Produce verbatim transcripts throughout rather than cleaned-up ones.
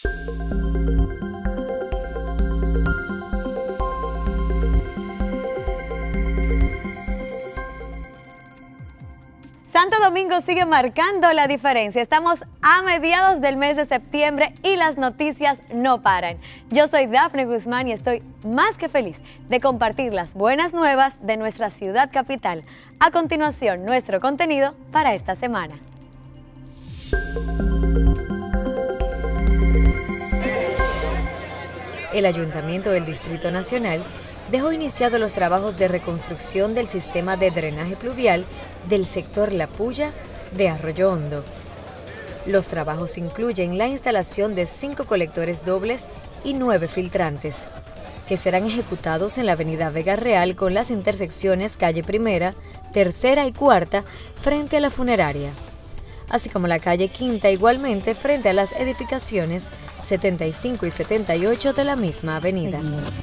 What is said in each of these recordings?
Santo Domingo sigue marcando la diferencia. Estamos a mediados del mes de septiembre y las noticias no paran. Yo soy Dafne Guzmán y estoy más que feliz de compartir las buenas nuevas de nuestra ciudad capital. A continuación, nuestro contenido para esta semana. El Ayuntamiento del Distrito Nacional dejó iniciados los trabajos de reconstrucción del sistema de drenaje pluvial del sector La Puya de Arroyo Hondo. Los trabajos incluyen la instalación de cinco colectores dobles y nueve filtrantes, que serán ejecutados en la avenida Vega Real con las intersecciones calle Primera, Tercera y Cuarta frente a la funeraria, así como la calle Quinta igualmente frente a las edificaciones setenta y cinco y setenta y ocho de la misma avenida.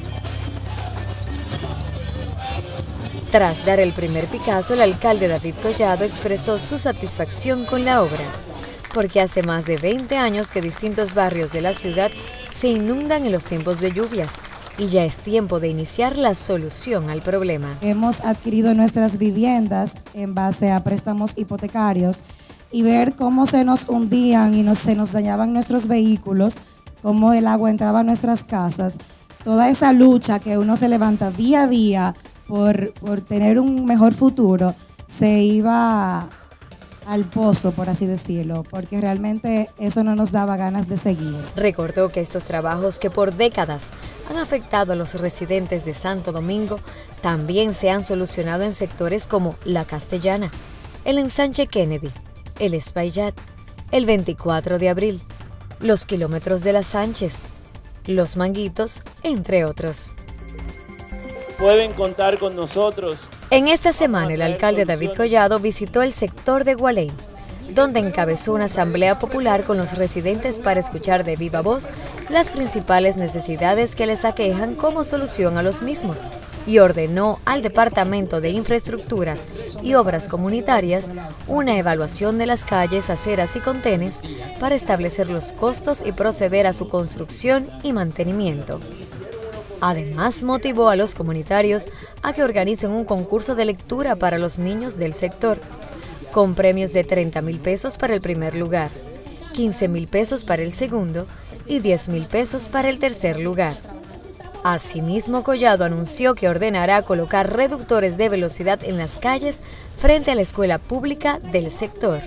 Tras dar el primer picazo, el alcalde David Collado expresó su satisfacción con la obra, porque hace más de veinte años que distintos barrios de la ciudad se inundan en los tiempos de lluvias y ya es tiempo de iniciar la solución al problema. Hemos adquirido nuestras viviendas en base a préstamos hipotecarios y ver cómo se nos hundían y nos, se nos dañaban nuestros vehículos, cómo el agua entraba a nuestras casas, toda esa lucha que uno se levanta día a día Por, por tener un mejor futuro, se iba al pozo, por así decirlo, porque realmente eso no nos daba ganas de seguir. Recordó que estos trabajos que por décadas han afectado a los residentes de Santo Domingo también se han solucionado en sectores como La Castellana, el Ensanche Kennedy, el Espaillat, el veinticuatro de abril, los kilómetros de las Sánchez, los Manguitos, entre otros. Pueden contar con nosotros. En esta semana, el alcalde David Collado visitó el sector de Gualey, donde encabezó una asamblea popular con los residentes para escuchar de viva voz las principales necesidades que les aquejan como solución a los mismos, y ordenó al Departamento de Infraestructuras y Obras Comunitarias una evaluación de las calles, aceras y contenes para establecer los costos y proceder a su construcción y mantenimiento. Además, motivó a los comunitarios a que organicen un concurso de lectura para los niños del sector, con premios de treinta mil pesos para el primer lugar, quince mil pesos para el segundo y diez mil pesos para el tercer lugar. Asimismo, Collado anunció que ordenará colocar reductores de velocidad en las calles frente a la escuela pública del sector.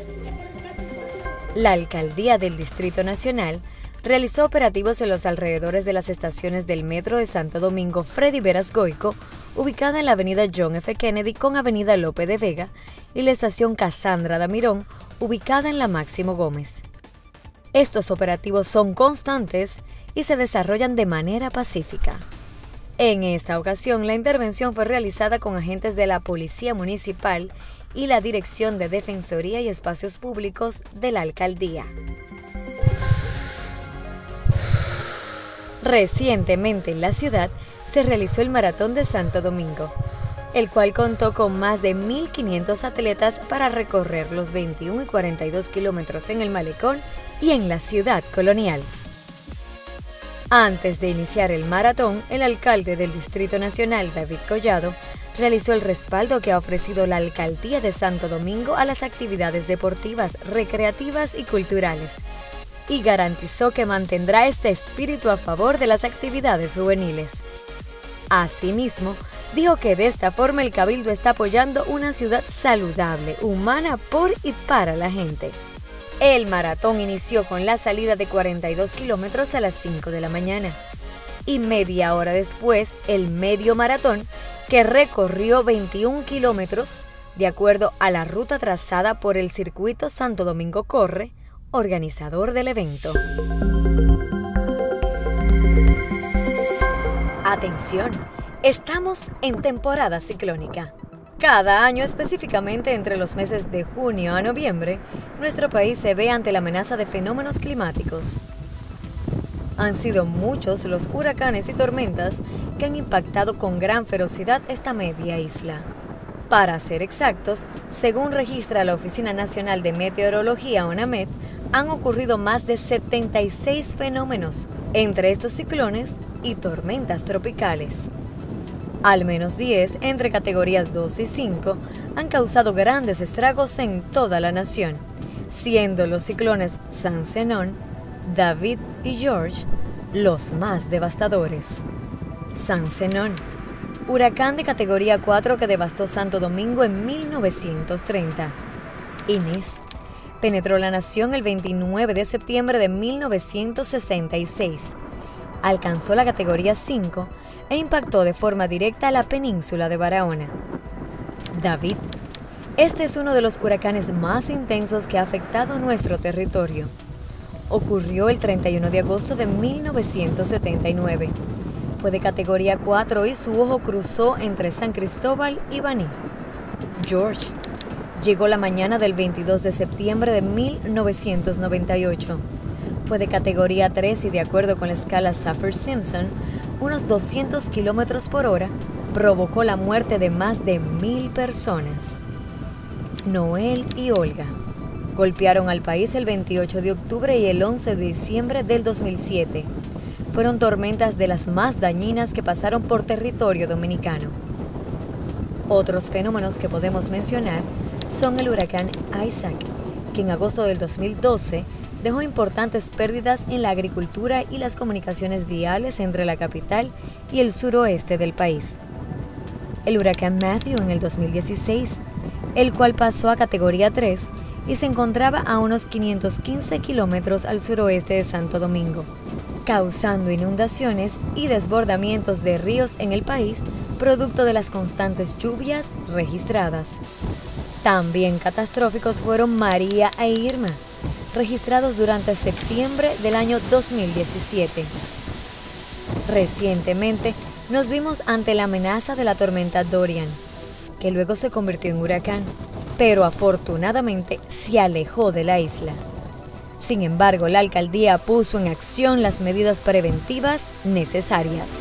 La Alcaldía del Distrito Nacional realizó operativos en los alrededores de las estaciones del Metro de Santo Domingo Freddy Veras Goico, ubicada en la avenida John F. Kennedy con avenida Lope de Vega, y la estación Casandra Damirón, ubicada en la Máximo Gómez. Estos operativos son constantes y se desarrollan de manera pacífica. En esta ocasión, la intervención fue realizada con agentes de la Policía Municipal y la Dirección de Defensoría y Espacios Públicos de la Alcaldía. Recientemente en la ciudad se realizó el Maratón de Santo Domingo, el cual contó con más de mil quinientos atletas para recorrer los veintiún y cuarenta y dos kilómetros en el Malecón y en la ciudad colonial. Antes de iniciar el maratón, el alcalde del Distrito Nacional, David Collado, realizó el respaldo que ha ofrecido la Alcaldía de Santo Domingo a las actividades deportivas, recreativas y culturales, y garantizó que mantendrá este espíritu a favor de las actividades juveniles. Asimismo, dijo que de esta forma el Cabildo está apoyando una ciudad saludable, humana por y para la gente. El maratón inició con la salida de cuarenta y dos kilómetros a las cinco de la mañana y media hora después el medio maratón, que recorrió veintiún kilómetros de acuerdo a la ruta trazada por el Circuito Santo Domingo Corre, organizador del evento. Atención, estamos en temporada ciclónica. Cada año, específicamente entre los meses de junio a noviembre, nuestro país se ve ante la amenaza de fenómenos climáticos. Han sido muchos los huracanes y tormentas que han impactado con gran ferocidad esta media isla. Para ser exactos, según registra la Oficina Nacional de Meteorología ONAMET, han ocurrido más de setenta y seis fenómenos, entre estos ciclones y tormentas tropicales. Al menos diez, entre categorías dos y cinco, han causado grandes estragos en toda la nación, siendo los ciclones San Zenón, David y George los más devastadores. San Zenón, huracán de categoría cuatro que devastó Santo Domingo en mil novecientos treinta. Inés, penetró la nación el veintinueve de septiembre de mil novecientos sesenta y seis. Alcanzó la categoría cinco e impactó de forma directa a la península de Barahona. David, este es uno de los huracanes más intensos que ha afectado nuestro territorio. Ocurrió el treinta y uno de agosto de mil novecientos setenta y nueve. Fue de categoría cuatro y su ojo cruzó entre San Cristóbal y Baní. George llegó la mañana del veintidós de septiembre de mil novecientos noventa y ocho. Fue de categoría tres y, de acuerdo con la escala Saffir-Simpson, unos doscientos kilómetros por hora, provocó la muerte de más de mil personas. Noel y Olga golpearon al país el veintiocho de octubre y el once de diciembre del dos mil siete. Fueron tormentas de las más dañinas que pasaron por territorio dominicano. Otros fenómenos que podemos mencionar son el huracán Isaac, que en agosto del dos mil doce dejó importantes pérdidas en la agricultura y las comunicaciones viales entre la capital y el suroeste del país. El huracán Matthew en el dos mil dieciséis, el cual pasó a categoría tres y se encontraba a unos quinientos quince kilómetros al suroeste de Santo Domingo, causando inundaciones y desbordamientos de ríos en el país producto de las constantes lluvias registradas. También catastróficos fueron María e Irma, registrados durante septiembre del año dos mil diecisiete. Recientemente nos vimos ante la amenaza de la tormenta Dorian, que luego se convirtió en huracán, pero afortunadamente se alejó de la isla. Sin embargo, la alcaldía puso en acción las medidas preventivas necesarias.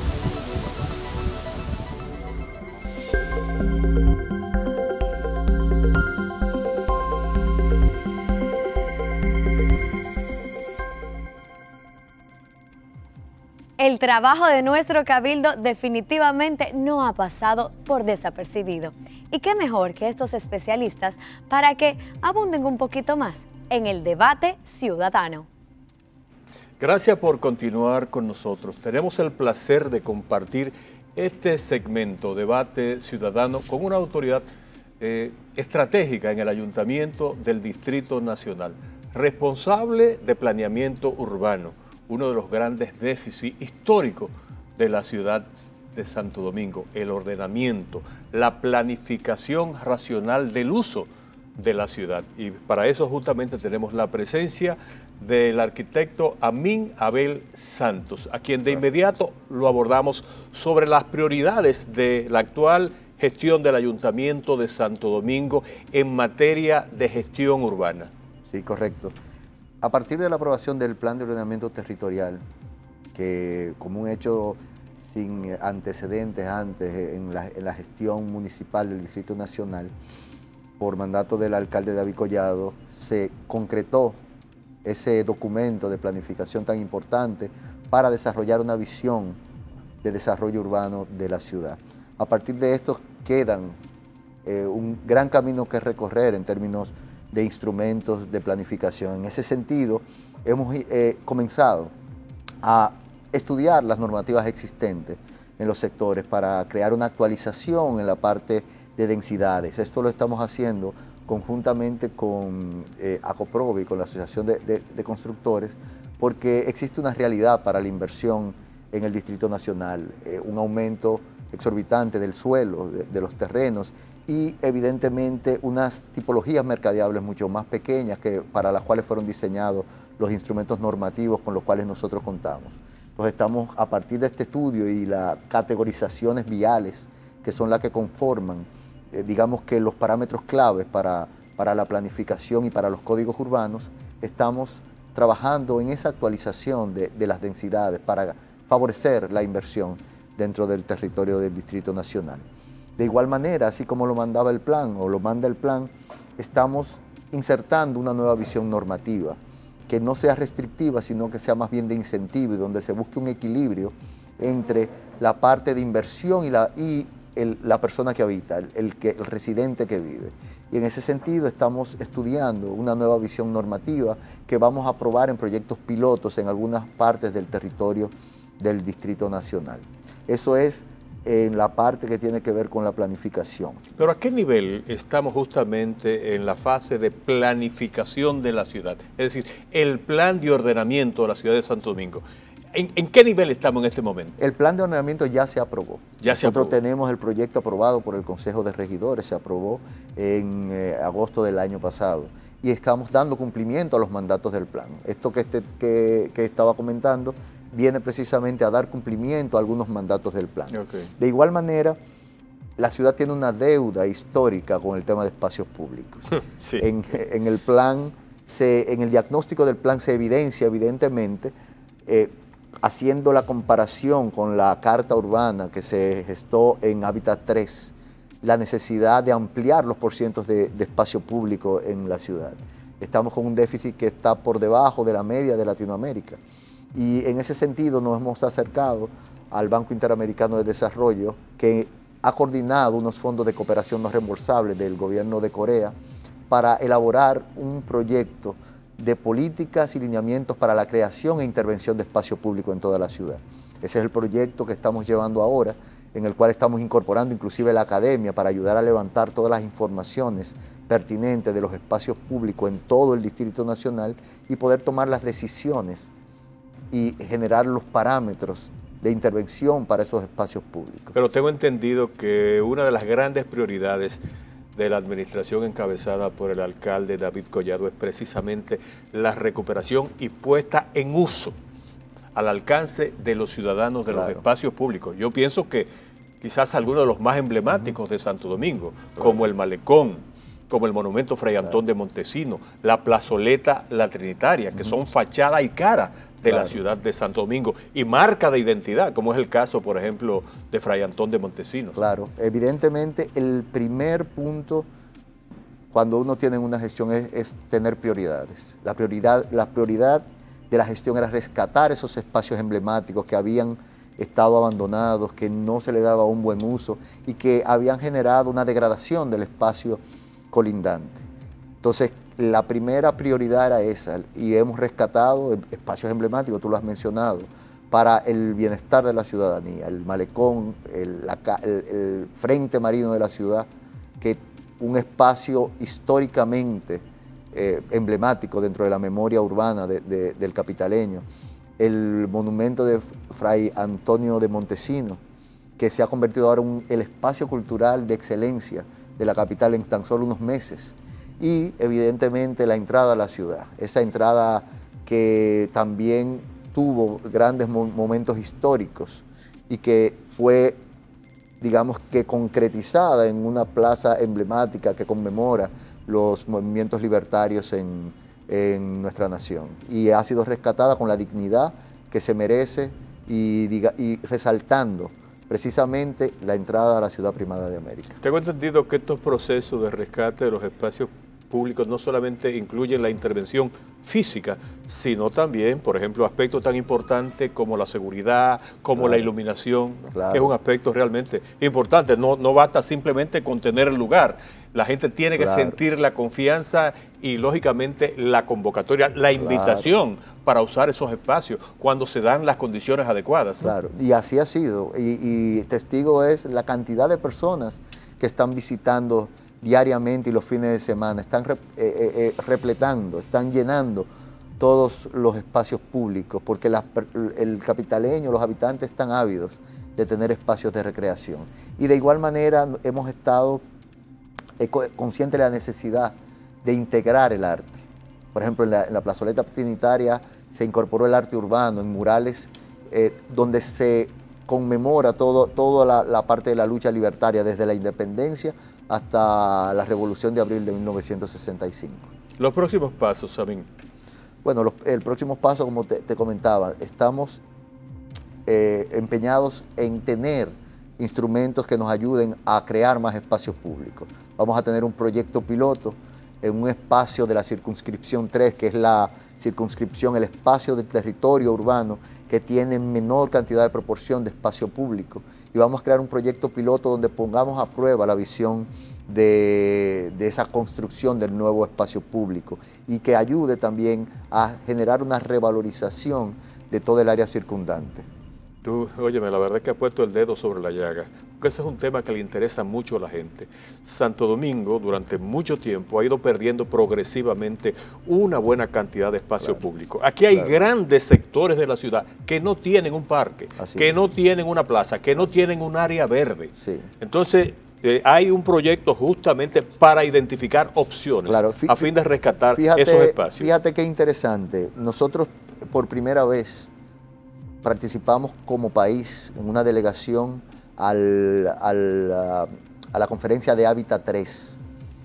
El trabajo de nuestro cabildo definitivamente no ha pasado por desapercibido. Y qué mejor que estos especialistas para que abunden un poquito más en el debate ciudadano. Gracias por continuar con nosotros. Tenemos el placer de compartir este segmento, Debate Ciudadano, con una autoridad eh, estratégica en el Ayuntamiento del Distrito Nacional, responsable de planeamiento urbano, uno de los grandes déficits históricos de la ciudad de Santo Domingo, el ordenamiento, la planificación racional del uso de la ciudad. Y para eso justamente tenemos la presencia del arquitecto Amín Abel Santos, a quien de inmediato lo abordamos sobre las prioridades de la actual gestión del Ayuntamiento de Santo Domingo en materia de gestión urbana. Sí, correcto. A partir de la aprobación del Plan de Ordenamiento Territorial, que como un hecho sin antecedentes antes en la, en la gestión municipal del Distrito Nacional, por mandato del alcalde David Collado, se concretó ese documento de planificación tan importante para desarrollar una visión de desarrollo urbano de la ciudad. A partir de esto quedan eh, un gran camino que recorrer en términos de instrumentos de planificación. En ese sentido, hemos eh, comenzado a estudiar las normativas existentes en los sectores para crear una actualización en la parte de densidades. Esto lo estamos haciendo conjuntamente con eh, ACOPROVI, con la Asociación de, de, de Constructores, porque existe una realidad para la inversión en el Distrito Nacional, eh, un aumento exorbitante del suelo, de, de los terrenos, y evidentemente unas tipologías mercadeables mucho más pequeñas que para las cuales fueron diseñados los instrumentos normativos con los cuales nosotros contamos. Entonces estamos, a partir de este estudio y las categorizaciones viales, que son las que conforman, eh, digamos que los parámetros claves para, para la planificación y para los códigos urbanos, estamos trabajando en esa actualización de, de las densidades para favorecer la inversión dentro del territorio del Distrito Nacional. De igual manera, así como lo mandaba el plan o lo manda el plan, estamos insertando una nueva visión normativa, que no sea restrictiva, sino que sea más bien de incentivo y donde se busque un equilibrio entre la parte de inversión y la, y el, la persona que habita, el, el, que, el residente que vive. Y en ese sentido estamos estudiando una nueva visión normativa que vamos a aprobar en proyectos pilotos en algunas partes del territorio del Distrito Nacional. Eso es en la parte que tiene que ver con la planificación. Pero ¿a qué nivel estamos justamente en la fase de planificación de la ciudad? Es decir, el plan de ordenamiento de la ciudad de Santo Domingo. ¿En, en qué nivel estamos en este momento? El plan de ordenamiento ya se aprobó. Ya se Nosotros aprobó. tenemos el proyecto aprobado por el Consejo de Regidores, se aprobó en eh, agosto del año pasado. Y estamos dando cumplimiento a los mandatos del plan. Esto que, este, que, que estaba comentando viene precisamente a dar cumplimiento a algunos mandatos del plan. Okay. De igual manera, la ciudad tiene una deuda histórica con el tema de espacios públicos. Sí. En, en el plan, se, en el diagnóstico del plan se evidencia evidentemente, eh, haciendo la comparación con la Carta Urbana que se gestó en Hábitat tres, la necesidad de ampliar los porcientos de, de espacio público en la ciudad. Estamos con un déficit que está por debajo de la media de Latinoamérica. Y en ese sentido nos hemos acercado al Banco Interamericano de Desarrollo, que ha coordinado unos fondos de cooperación no reembolsables del gobierno de Corea para elaborar un proyecto de políticas y lineamientos para la creación e intervención de espacio público en toda la ciudad. Ese es el proyecto que estamos llevando ahora, en el cual estamos incorporando inclusive la academia para ayudar a levantar todas las informaciones pertinentes de los espacios públicos en todo el Distrito Nacional y poder tomar las decisiones y generar los parámetros de intervención para esos espacios públicos. Pero tengo entendido que una de las grandes prioridades de la administración encabezada por el alcalde David Collado es precisamente la recuperación y puesta en uso al alcance de los ciudadanos de claro. los espacios públicos. Yo pienso que quizás algunos de los más emblemáticos uh-huh. de Santo Domingo, claro. como el Malecón, como el Monumento Fray Antón claro. de Montesinos, la Plazoleta La Trinitaria, que uh-huh. son fachada y cara de claro. la ciudad de Santo Domingo y marca de identidad, como es el caso, por ejemplo, de Fray Antón de Montesinos. Claro, evidentemente el primer punto cuando uno tiene una gestión es, es tener prioridades. La prioridad, la prioridad de la gestión era rescatar esos espacios emblemáticos que habían estado abandonados, que no se le daba un buen uso y que habían generado una degradación del espacio colindante. Entonces, la primera prioridad era esa y hemos rescatado espacios emblemáticos, tú lo has mencionado, para el bienestar de la ciudadanía, el malecón, el, la, el, el frente marino de la ciudad, que un espacio históricamente eh, emblemático dentro de la memoria urbana de, de, del capitaleño, el monumento de Fray Antonio de Montesinos, que se ha convertido ahora en el espacio cultural de excelencia de la capital en tan solo unos meses. Y evidentemente la entrada a la ciudad, esa entrada que también tuvo grandes mo momentos históricos y que fue, digamos que concretizada en una plaza emblemática que conmemora los movimientos libertarios en, en nuestra nación. Y ha sido rescatada con la dignidad que se merece y, diga, y resaltando precisamente la entrada a la ciudad primada de América. Tengo entendido que estos procesos de rescate de los espacios públicos no solamente incluyen la intervención física, sino también, por ejemplo, aspectos tan importantes como la seguridad, como claro. la iluminación, claro. que es un aspecto realmente importante. No, no basta simplemente con tener el lugar. La gente tiene claro. que sentir la confianza y, lógicamente, la convocatoria, la invitación claro. para usar esos espacios cuando se dan las condiciones adecuadas, ¿no? Claro, y así ha sido. Y, y testigo es la cantidad de personas que están visitando diariamente y los fines de semana, están re, eh, eh, repletando, están llenando todos los espacios públicos, porque la, el capitaleño, los habitantes están ávidos de tener espacios de recreación. Y de igual manera hemos estado eh, conscientes de la necesidad de integrar el arte. Por ejemplo, en la, en la plazoleta trinitaria se incorporó el arte urbano en murales eh, donde se conmemora todo, toda la, la parte de la lucha libertaria, desde la independencia hasta la Revolución de Abril de mil novecientos sesenta y cinco. Los próximos pasos, Sabín. Bueno, los, el próximo paso, como te, te comentaba, estamos eh, empeñados en tener instrumentos que nos ayuden a crear más espacios públicos. Vamos a tener un proyecto piloto en un espacio de la circunscripción tres, que es la circunscripción, el espacio del territorio urbano que tiene menor cantidad de proporción de espacio público. Y vamos a crear un proyecto piloto donde pongamos a prueba la visión de, de esa construcción del nuevo espacio público y que ayude también a generar una revalorización de todo el área circundante. Tú, óyeme, la verdad es que has puesto el dedo sobre la llaga, porque ese es un tema que le interesa mucho a la gente. Santo Domingo, durante mucho tiempo, ha ido perdiendo progresivamente una buena cantidad de espacio claro, público. Aquí hay claro. grandes sectores de la ciudad que no tienen un parque, Así que es. no tienen una plaza, que no Así tienen un área verde. Sí. Entonces, eh, hay un proyecto justamente para identificar opciones claro, a fin de rescatar fíjate, esos espacios. Fíjate qué interesante. Nosotros, por primera vez, participamos como país en una delegación al, al, a, a la conferencia de Hábitat tres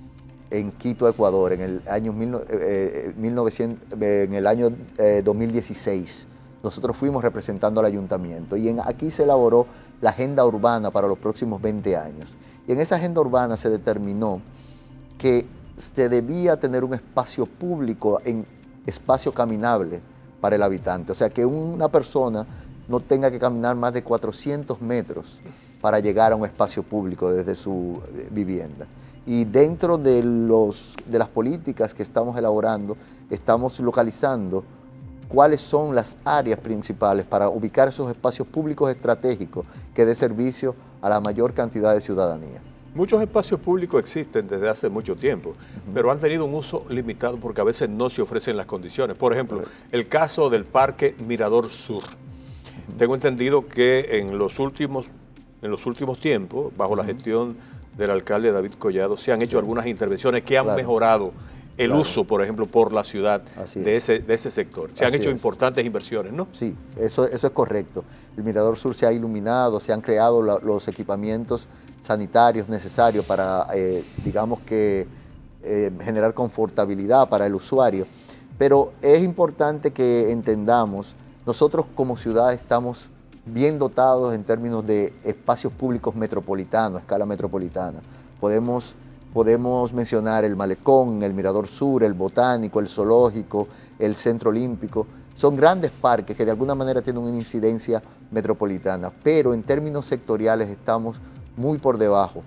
en Quito, Ecuador, en el año, mil, eh, mil novecientos, eh, en el año eh, dos mil dieciséis. Nosotros fuimos representando al ayuntamiento y en, aquí se elaboró la agenda urbana para los próximos veinte años. Y en esa agenda urbana se determinó que se debía tener un espacio público, en espacio caminable, para el habitante. O sea, que una persona no tenga que caminar más de cuatrocientos metros para llegar a un espacio público desde su vivienda. Y dentro de, los, de las políticas que estamos elaborando, estamos localizando cuáles son las áreas principales para ubicar esos espacios públicos estratégicos que dé servicio a la mayor cantidad de ciudadanía. Muchos espacios públicos existen desde hace mucho tiempo, uh-huh. pero han tenido un uso limitado porque a veces no se ofrecen las condiciones. Por ejemplo, el caso del Parque Mirador Sur. Uh-huh. Tengo entendido que en los últimos, en los últimos tiempos, bajo uh-huh. la gestión del alcalde David Collado, se han hecho algunas intervenciones que han claro. mejorado el claro. uso, por ejemplo, por la ciudad de ese, de ese sector. Se Así han hecho es. importantes inversiones, ¿no? Sí, eso, eso es correcto. El Mirador Sur se ha iluminado, se han creado la, los equipamientos sanitarios necesarios para, eh, digamos que, eh, generar confortabilidad para el usuario. Pero es importante que entendamos, nosotros como ciudad estamos bien dotados en términos de espacios públicos metropolitanos, a escala metropolitana. Podemos, podemos mencionar el Malecón, el Mirador Sur, el Botánico, el Zoológico, el Centro Olímpico. Son grandes parques que de alguna manera tienen una incidencia metropolitana, pero en términos sectoriales estamos muy por debajo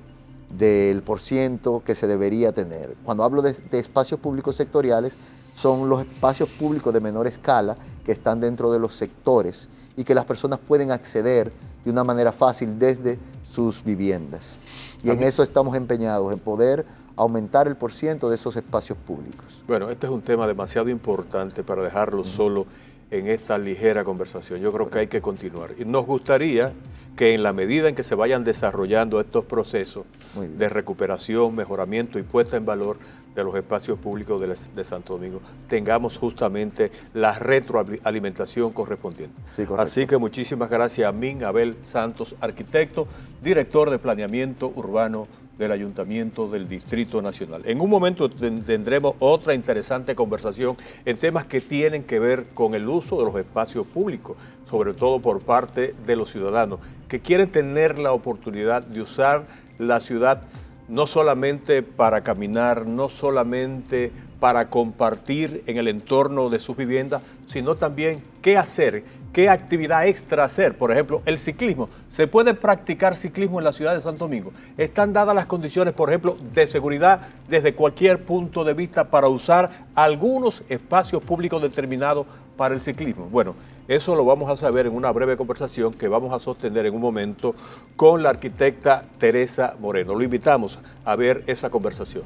del porciento que se debería tener. Cuando hablo de, de espacios públicos sectoriales, son los espacios públicos de menor escala que están dentro de los sectores y que las personas pueden acceder de una manera fácil desde sus viviendas. Y en eso estamos empeñados, en poder aumentar el porciento de esos espacios públicos. Bueno, este es un tema demasiado importante para dejarlo uh-huh. solo en esta ligera conversación. Yo creo que hay que continuar. Y nos gustaría que en la medida en que se vayan desarrollando estos procesos de recuperación, mejoramiento y puesta en valor de los espacios públicos de, de Santo Domingo, tengamos justamente la retroalimentación correspondiente. Sí, Así que muchísimas gracias a Min Abel Santos, arquitecto, director de Planeamiento Urbano del Ayuntamiento del Distrito Nacional. En un momento tendremos otra interesante conversación en temas que tienen que ver con el uso de los espacios públicos, sobre todo por parte de los ciudadanos, que quieren tener la oportunidad de usar la ciudad no solamente para caminar, no solamente para compartir en el entorno de sus viviendas, sino también qué hacer, qué actividad extra hacer. Por ejemplo, el ciclismo. ¿Se puede practicar ciclismo en la ciudad de Santo Domingo? ¿Están dadas las condiciones, por ejemplo, de seguridad desde cualquier punto de vista para usar algunos espacios públicos determinados para el ciclismo? Bueno, eso lo vamos a saber en una breve conversación que vamos a sostener en un momento con la arquitecta Teresa Moreno. Lo invitamos a ver esa conversación.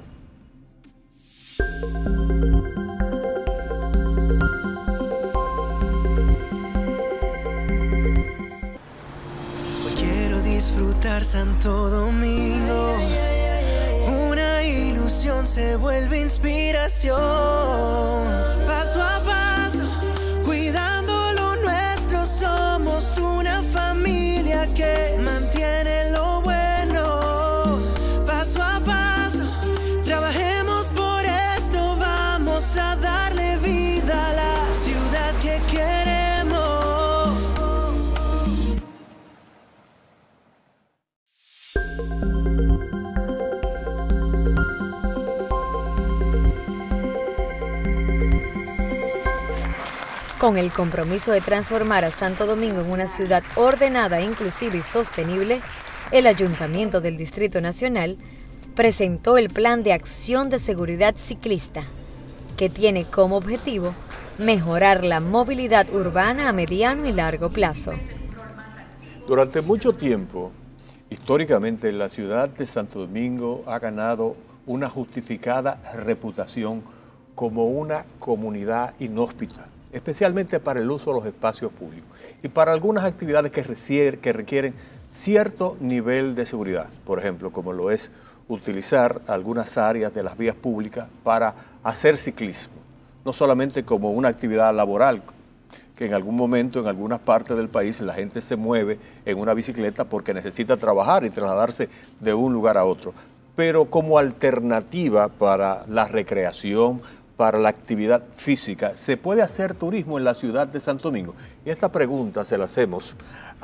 Quiero disfrutar Santo Domingo. Una ilusión se vuelve inspiración. Paso a paso, cuidando lo nuestro, somos una familia que mantiene lo bueno. Paso a paso, trabajemos por esto, vamos a darle vida a la ciudad que queremos. Con el compromiso de transformar a Santo Domingo en una ciudad ordenada, inclusiva y sostenible, el Ayuntamiento del Distrito Nacional presentó el Plan de Acción de Seguridad Ciclista, que tiene como objetivo mejorar la movilidad urbana a mediano y largo plazo. Durante mucho tiempo, históricamente, la ciudad de Santo Domingo ha ganado una justificada reputación como una comunidad inhóspita, especialmente para el uso de los espacios públicos y para algunas actividades que, recier, que requieren cierto nivel de seguridad, por ejemplo, como lo es utilizar algunas áreas de las vías públicas para hacer ciclismo, no solamente como una actividad laboral, que en algún momento, en algunas partes del país, la gente se mueve en una bicicleta porque necesita trabajar y trasladarse de un lugar a otro, pero como alternativa para la recreación, para la actividad física. ¿Se puede hacer turismo en la ciudad de Santo Domingo? Y esta pregunta se la hacemos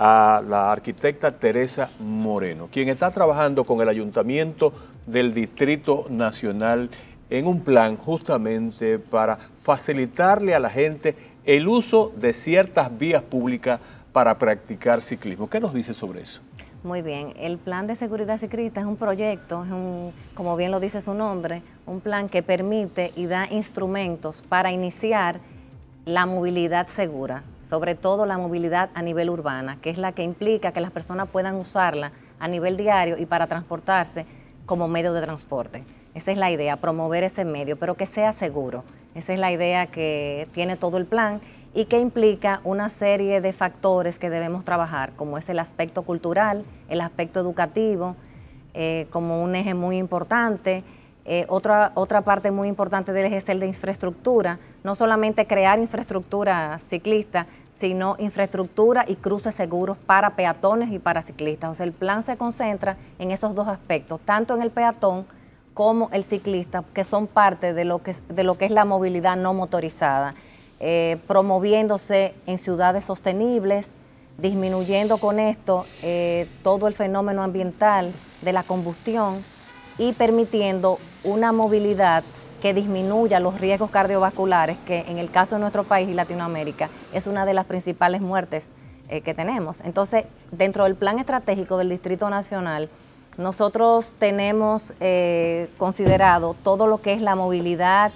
a la arquitecta Teresa Moreno, quien está trabajando con el Ayuntamiento del Distrito Nacional en un plan justamente para facilitarle a la gente el uso de ciertas vías públicas para practicar ciclismo. ¿Qué nos dice sobre eso? Muy bien, el plan de seguridad ciclista es un proyecto, es un, como bien lo dice su nombre, un plan que permite y da instrumentos para iniciar la movilidad segura, sobre todo la movilidad a nivel urbana, que es la que implica que las personas puedan usarla a nivel diario y para transportarse como medio de transporte. Esa es la idea, promover ese medio, pero que sea seguro. Esa es la idea que tiene todo el plan y que implica una serie de factores que debemos trabajar, como es el aspecto cultural, el aspecto educativo, eh, como un eje muy importante. Eh, otra, otra parte muy importante del eje es el de infraestructura, no solamente crear infraestructura ciclista, sino infraestructura y cruces seguros para peatones y para ciclistas. O sea, el plan se concentra en esos dos aspectos, tanto en el peatón como el ciclista, que son parte de lo que, de lo que es la movilidad no motorizada. Eh, promoviéndose en ciudades sostenibles, disminuyendo con esto eh, todo el fenómeno ambiental de la combustión y permitiendo una movilidad que disminuya los riesgos cardiovasculares, que en el caso de nuestro país y Latinoamérica es una de las principales muertes eh, que tenemos. Entonces, dentro del plan estratégico del Distrito Nacional, nosotros tenemos eh, considerado todo lo que es la movilidad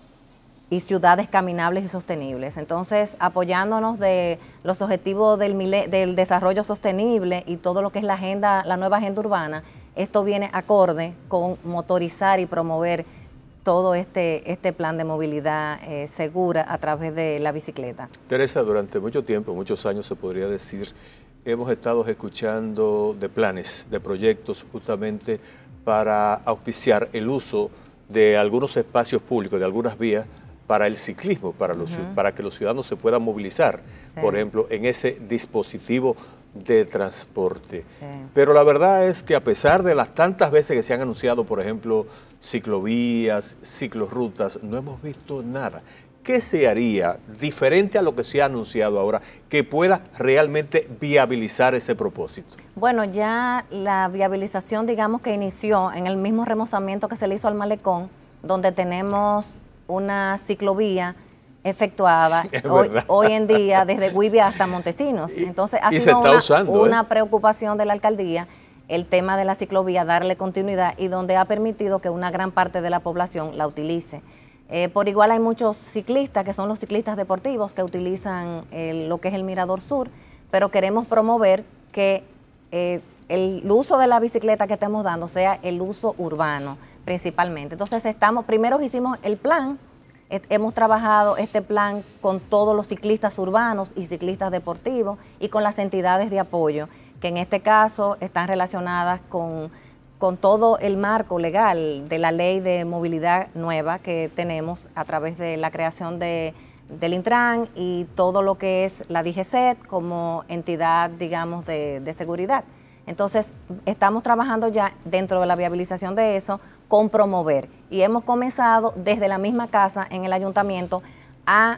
y ciudades caminables y sostenibles. Entonces, apoyándonos de los objetivos del, del desarrollo sostenible y todo lo que es la agenda, la nueva agenda urbana, esto viene acorde con motorizar y promover todo este, este plan de movilidad eh, segura a través de la bicicleta. Teresa, durante mucho tiempo, muchos años se podría decir, hemos estado escuchando de planes, de proyectos justamente para auspiciar el uso de algunos espacios públicos, de algunas vías, para el ciclismo, para, los, uh-huh. para que los ciudadanos se puedan movilizar, sí. por ejemplo, en ese dispositivo de transporte. Sí. Pero la verdad es que a pesar de las tantas veces que se han anunciado, por ejemplo, ciclovías, ciclorrutas, no hemos visto nada. ¿Qué se haría diferente a lo que se ha anunciado ahora que pueda realmente viabilizar ese propósito? Bueno, ya la viabilización, digamos que inició en el mismo remozamiento que se le hizo al malecón, donde tenemos una ciclovía efectuada hoy, hoy en día desde Guibia hasta Montesinos. Entonces ha sido una, usando, una ¿eh? preocupación de la alcaldía el tema de la ciclovía, darle continuidad y donde ha permitido que una gran parte de la población la utilice. Eh, por igual hay muchos ciclistas que son los ciclistas deportivos que utilizan eh, lo que es el Mirador Sur, pero queremos promover que eh, el uso de la bicicleta que estamos dando sea el uso urbano principalmente. Entonces estamos, primero hicimos el plan, eh, hemos trabajado este plan con todos los ciclistas urbanos y ciclistas deportivos y con las entidades de apoyo, que en este caso están relacionadas con, con todo el marco legal de la ley de movilidad nueva que tenemos a través de la creación de, del Intran y todo lo que es la D G C E T como entidad, digamos, de, de seguridad. Entonces, estamos trabajando ya dentro de la viabilización de eso con promover y hemos comenzado desde la misma casa en el ayuntamiento a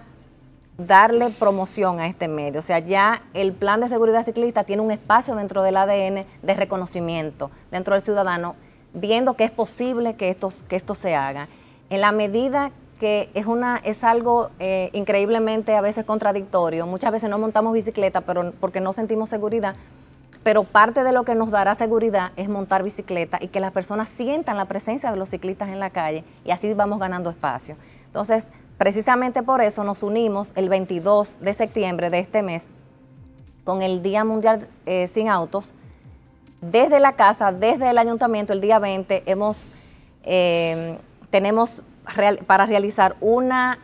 darle promoción a este medio. O sea, ya el plan de seguridad ciclista tiene un espacio dentro del A D N de reconocimiento dentro del ciudadano, viendo que es posible que esto, que esto se haga. En la medida que es, una, es algo eh, increíblemente a veces contradictorio. Muchas veces no montamos bicicleta pero porque no sentimos seguridad, pero parte de lo que nos dará seguridad es montar bicicleta y que las personas sientan la presencia de los ciclistas en la calle y así vamos ganando espacio. Entonces, precisamente por eso nos unimos el veintidós de septiembre de este mes con el Día Mundial eh, Sin Autos. Desde la casa, desde el ayuntamiento, el día veinte, hemos, eh, tenemos real, para realizar una,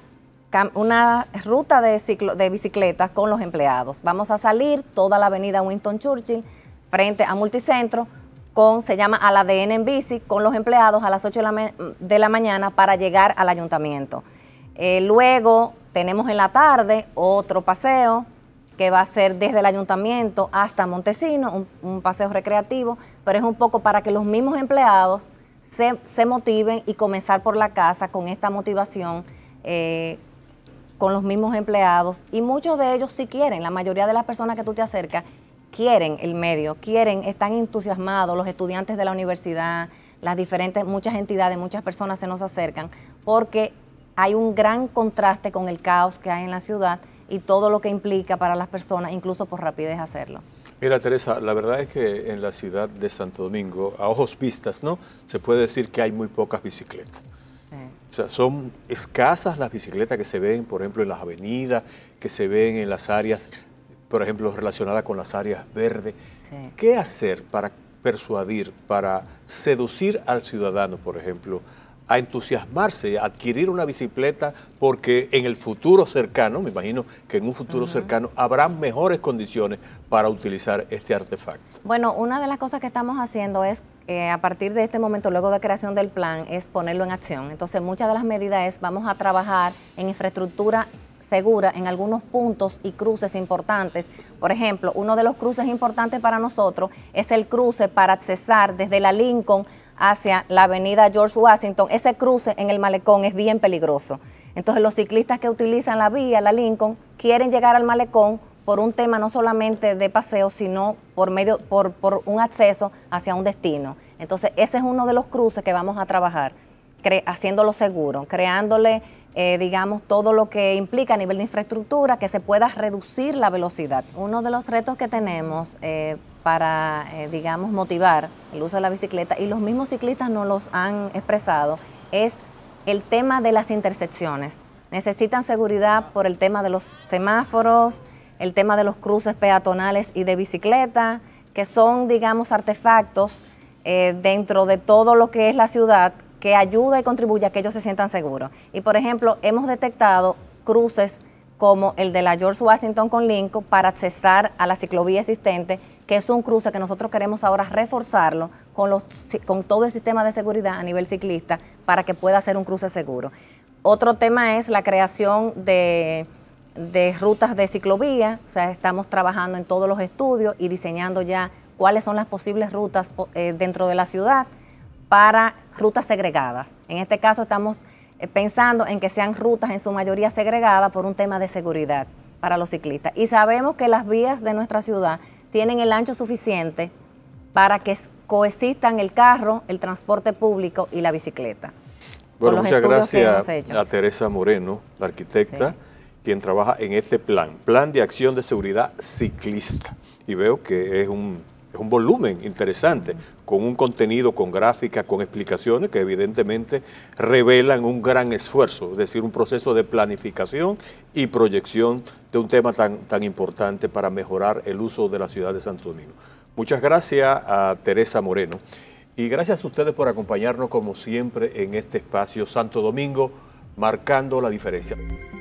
una ruta de, ciclo, de bicicletas con los empleados. Vamos a salir toda la avenida Winston Churchill, frente a Multicentro, con, se llama A la D N en bici, con los empleados a las ocho de la, de la mañana para llegar al ayuntamiento. Eh, luego tenemos en la tarde otro paseo que va a ser desde el ayuntamiento hasta Montesino, un, un paseo recreativo, pero es un poco para que los mismos empleados se, se motiven y comenzar por la casa con esta motivación eh, con los mismos empleados. Y muchos de ellos sí quieren, la mayoría de las personas que tú te acercas quieren el medio, quieren, están entusiasmados, los estudiantes de la universidad, las diferentes, muchas entidades, muchas personas se nos acercan, porque hay un gran contraste con el caos que hay en la ciudad y todo lo que implica para las personas, incluso por rapidez hacerlo. Mira, Teresa, la verdad es que en la ciudad de Santo Domingo, a ojos vistas, ¿no?, se puede decir que hay muy pocas bicicletas. Sí. O sea, son escasas las bicicletas que se ven, por ejemplo, en las avenidas, que se ven en las áreas, por ejemplo, relacionadas con las áreas verdes. Sí. ¿Qué hacer para persuadir, para seducir al ciudadano, por ejemplo, a entusiasmarse, a adquirir una bicicleta, porque en el futuro cercano, me imagino que en un futuro uh-huh. cercano, habrá mejores condiciones para utilizar este artefacto? Bueno, una de las cosas que estamos haciendo es, eh, a partir de este momento, luego de creación del plan, es ponerlo en acción. Entonces, muchas de las medidas es, vamos a trabajar en infraestructura segura en algunos puntos y cruces importantes. Por ejemplo, uno de los cruces importantes para nosotros es el cruce para accesar desde la Lincoln hacia la avenida George Washington. Ese cruce en el malecón es bien peligroso. Entonces los ciclistas que utilizan la vía, la Lincoln, quieren llegar al malecón por un tema no solamente de paseo, sino por, medio, por, por un acceso hacia un destino. Entonces ese es uno de los cruces que vamos a trabajar, haciéndolo seguro, creándole, eh, digamos, todo lo que implica a nivel de infraestructura, que se pueda reducir la velocidad. Uno de los retos que tenemos eh, para, eh, digamos, motivar el uso de la bicicleta, y los mismos ciclistas nos los han expresado, es el tema de las intersecciones. Necesitan seguridad por el tema de los semáforos, el tema de los cruces peatonales y de bicicleta, que son, digamos, artefactos eh, dentro de todo lo que es la ciudad, que ayuda y contribuye a que ellos se sientan seguros. Y, por ejemplo, hemos detectado cruces como el de la George Washington con Lincoln para accesar a la ciclovía existente, que es un cruce que nosotros queremos ahora reforzarlo con, los, con todo el sistema de seguridad a nivel ciclista para que pueda ser un cruce seguro. Otro tema es la creación de, de rutas de ciclovía. O sea, estamos trabajando en todos los estudios y diseñando ya cuáles son las posibles rutas eh, dentro de la ciudad para rutas segregadas. En este caso estamos eh, pensando en que sean rutas en su mayoría segregadas por un tema de seguridad para los ciclistas. Y sabemos que las vías de nuestra ciudad tienen el ancho suficiente para que coexistan el carro, el transporte público y la bicicleta. Bueno, muchas gracias a Teresa Moreno, la arquitecta, sí, quien trabaja en este plan, Plan de Acción de Seguridad Ciclista. Y veo que es un, es un volumen interesante, uh-huh, con un contenido, con gráficas, con explicaciones que evidentemente revelan un gran esfuerzo, es decir, un proceso de planificación y proyección de un tema tan, tan importante para mejorar el uso de la ciudad de Santo Domingo. Muchas gracias a Teresa Moreno y gracias a ustedes por acompañarnos como siempre en este espacio Santo Domingo, marcando la diferencia.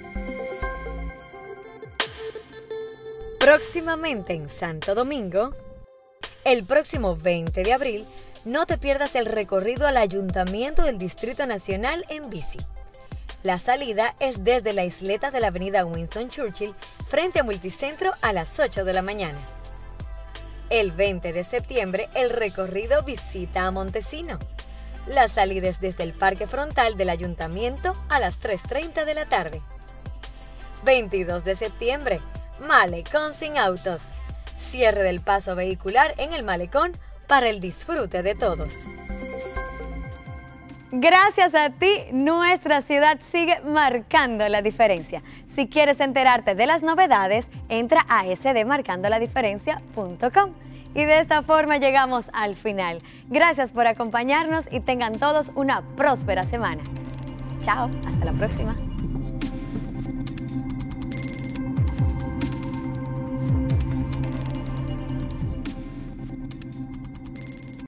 Próximamente en Santo Domingo, el próximo veinte de abril, no te pierdas el recorrido al Ayuntamiento del Distrito Nacional en bici. La salida es desde la isleta de la avenida Winston Churchill frente a Multicentro a las ocho de la mañana. El veinte de septiembre, el recorrido visita a Montesino. La salida es desde el Parque Frontal del Ayuntamiento a las tres treinta de la tarde. veintidós de septiembre, Malecón sin autos. Cierre del paso vehicular en el Malecón para el disfrute de todos. Gracias a ti, nuestra ciudad sigue marcando la diferencia. Si quieres enterarte de las novedades, entra a s d marcando la diferencia punto com. Y de esta forma llegamos al final. Gracias por acompañarnos y tengan todos una próspera semana. Chao, hasta la próxima.